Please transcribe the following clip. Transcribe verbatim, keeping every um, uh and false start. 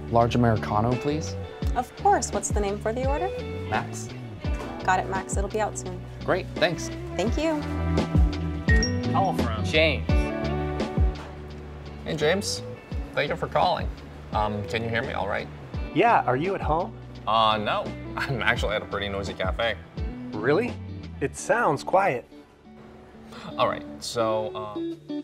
large Americano, please. Of course. What's the name for the order? Max. Got it, Max. It'll be out soon. Great, thanks. Thank you. Call from James. Hey, James. Thank you for calling. Um, can you hear me all right? Yeah, are you at home? Uh, no. I'm actually at a pretty noisy cafe. Really? It sounds quiet. All right, so, um...